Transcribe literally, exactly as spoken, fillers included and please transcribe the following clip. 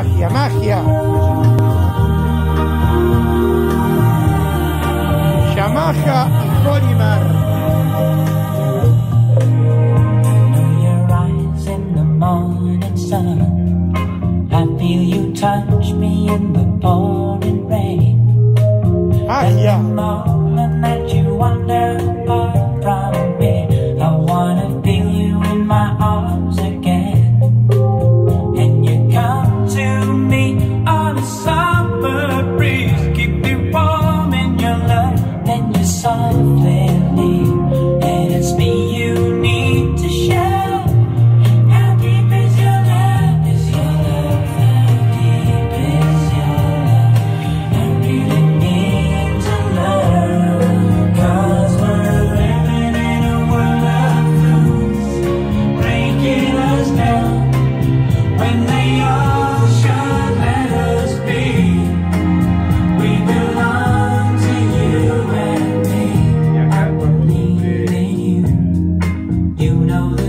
Magia, magia. Yamaha y Polymar. I feel you touch me in the pouring rain. Magia. And the moment that you wander apart from me, I wanna feel you in my arms again. And you come to me on a summer breeze, keep me warm in your love, then you softly leave. And it's me you need to show. You know